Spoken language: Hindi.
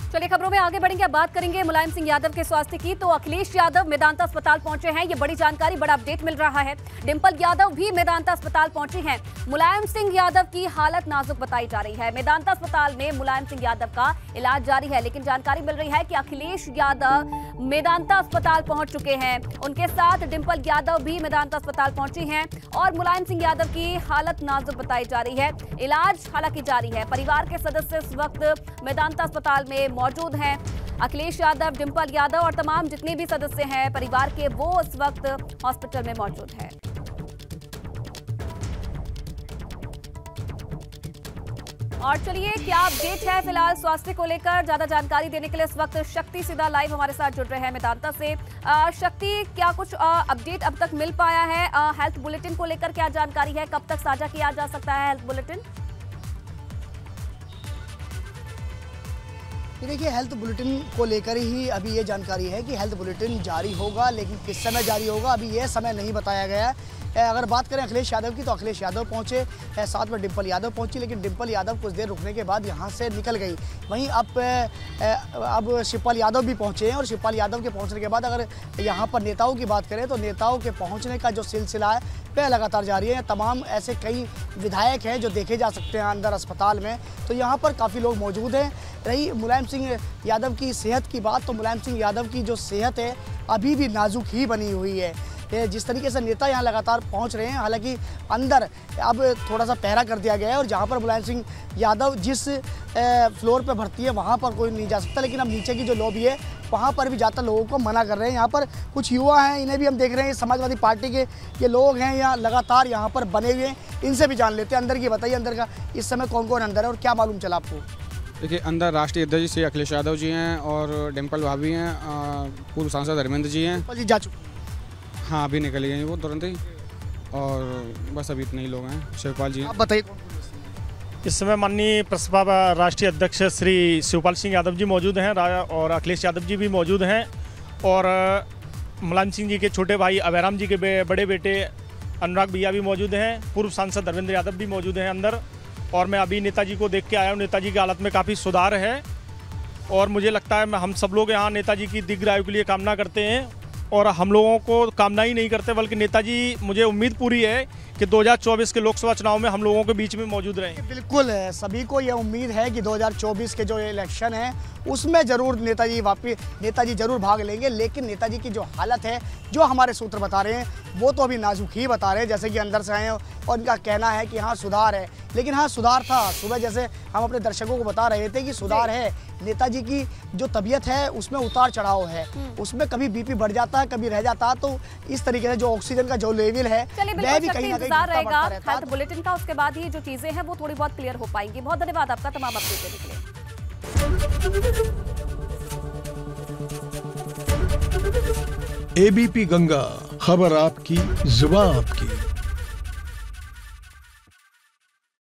चलिए खबरों में आगे बढ़ेंगे। अब बात करेंगे मुलायम सिंह यादव के स्वास्थ्य की। तो अखिलेश यादव मेदांता अस्पताल पहुंचे हैं, ये बड़ी जानकारी, बड़ा अपडेट मिल रहा है। डिंपल यादव भी मेदांता अस्पताल पहुंची हैं। मुलायम सिंह यादव की हालत नाजुक बताई जा रही है। मेदांता अस्पताल में मुलायम सिंह यादव का इलाज जारी है, लेकिन जानकारी मिल रही है कि अखिलेश यादव मेदांता अस्पताल पहुंच चुके हैं। उनके साथ डिंपल यादव भी मेदांता अस्पताल पहुंची हैं और मुलायम सिंह यादव की हालत नाजुक बताई जा रही है। इलाज हालांकि जारी है। परिवार के सदस्य इस वक्त मेदांता अस्पताल में मौजूद हैं। अखिलेश यादव, डिंपल यादव और तमाम जितने भी सदस्य हैं परिवार के, वो इस वक्त हॉस्पिटल में मौजूद हैं। और चलिए, क्या अपडेट है फिलहाल स्वास्थ्य को लेकर? ज्यादा जानकारी देने के लिए इस वक्त शक्ति सीधा लाइव हमारे साथ जुड़ रहे हैं मेदांता से। शक्ति, क्या कुछ अपडेट अब तक मिल पाया है? हेल्थ बुलेटिन को लेकर क्या जानकारी है? कब तक साझा किया जा सकता है हेल्थ बुलेटिन? देखिए, हेल्थ बुलेटिन को लेकर ही अभी ये जानकारी है कि हेल्थ बुलेटिन जारी होगा, लेकिन किस समय जारी होगा अभी ये समय नहीं बताया गया है। अगर बात करें अखिलेश यादव की, तो अखिलेश यादव पहुंचे, साथ में डिंपल यादव पहुंची, लेकिन डिंपल यादव कुछ देर रुकने के बाद यहां से निकल गई। वहीं अब शिवपाल यादव भी पहुंचे हैं और शिवपाल यादव के पहुंचने के बाद अगर यहां पर नेताओं की बात करें तो नेताओं के पहुंचने का जो सिलसिला है वह लगातार जारी है। तमाम ऐसे कई विधायक हैं जो देखे जा सकते हैं अंदर अस्पताल में, तो यहाँ पर काफ़ी लोग मौजूद हैं। रही मुलायम सिंह यादव की सेहत की बात, तो मुलायम सिंह यादव की जो सेहत है अभी भी नाजुक ही बनी हुई है। जिस तरीके से नेता यहाँ लगातार पहुँच रहे हैं, हालांकि अंदर अब थोड़ा सा पहरा कर दिया गया है और जहाँ पर मुलायम सिंह यादव जिस फ्लोर पर भर्ती है वहाँ पर कोई नहीं जा सकता, लेकिन अब नीचे की जो लॉबी है वहाँ पर भी ज़्यादातर लोगों को मना कर रहे हैं। यहाँ पर कुछ युवा हैं, इन्हें भी हम देख रहे हैं, समाजवादी पार्टी के ये लोग हैं यहाँ लगातार यहाँ पर बने हुए हैं। इनसे भी जान लेते हैं अंदर की। बताइए, अंदर का इस समय कौन कौन अंदर है और क्या मालूम चला आपको? देखिए, अंदर राष्ट्रीय अध्यक्ष श्री अखिलेश यादव जी हैं और डिंपल भाभी हैं, पूर्व सांसद धर्मेंद्र जी हैं। जी जा चुके? हाँ, अभी निकल गए हैं वो तुरंत ही, और बस अभी इतने ही लोग हैं। शिवपाल जी। आप बताइए। इस समय माननीय प्रसपा राष्ट्रीय अध्यक्ष श्री शिवपाल सिंह यादव जी मौजूद हैं और अखिलेश यादव जी भी मौजूद हैं, और मुलायम सिंह जी के छोटे भाई अभयराम जी के बड़े बेटे अनुराग भैया भी मौजूद हैं। पूर्व सांसद धर्मेंद्र यादव भी मौजूद हैं अंदर। और मैं अभी नेताजी को देख के आया हूँ। नेताजी की हालत में काफ़ी सुधार है और मुझे लगता है हम सब लोग यहाँ नेताजी की दीर्घायु के लिए कामना करते हैं, और हम लोगों को कामना ही नहीं करते बल्कि नेताजी, मुझे उम्मीद पूरी है कि 2024 के लोकसभा चुनाव में हम लोगों के बीच में मौजूद रहेंगे। बिल्कुल, सभी को यह उम्मीद है कि 2024 के जो इलेक्शन है उसमें ज़रूर नेताजी ज़रूर भाग लेंगे, लेकिन नेताजी की जो हालत है, जो हमारे सूत्र बता रहे हैं वो तो अभी नाजुक ही बता रहे हैं। जैसे कि अंदर से आए हैं और उनका कहना है कि हाँ सुधार है, लेकिन हाँ सुधार था। सुबह जैसे हम अपने दर्शकों को बता रहे थे कि सुधार है। नेताजी की जो तबीयत है उसमें उतार चढ़ाव है, उसमें कभी बीपी बढ़ जाता है, कभी रह जाता है। तो इस तरीके से जो ऑक्सीजन का जो लेवल है वह भी कहीं ना कहीं रहेगा हेल्थ बुलेटिन का। उसके बाद ही जो चीजें हैं वो थोड़ी बहुत क्लियर हो पाएंगी। बहुत धन्यवाद आपका तमाम अपडेट देने के लिए। एबीपी गंगा, खबर आपकी, जुबान आपकी।